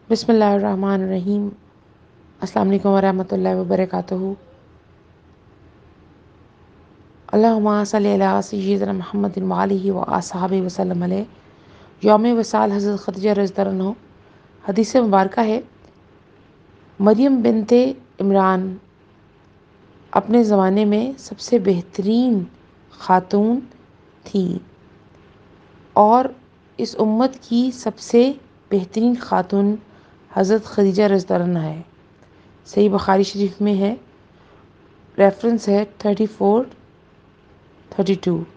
बिस्मिल्लाहिर्रहमानिर्रहीम। अस्सलाम वालेकुम वरहमतुल्लाहि वबरकातुहू। अल्लाहुम्मा सल्लि अला सय्यिदिना मुहम्मदिन व आलिहि व अस्हाबिहि वसल्लम अलैहि। यौम वसाल हज़रत खदीजा रज़ियल्लाहु अन्हा। हदीस मुबारका है, मरियम बिनते इमरान अपने ज़माने में सबसे बेहतरीन ख़ातून थी और इस उम्मत की सबसे बेहतरीन ख़ातून हज़रत खदीजा रज़ियल्लाहु अन्हा है। सही बुखारी शरीफ में है, रेफरेंस है 34-32।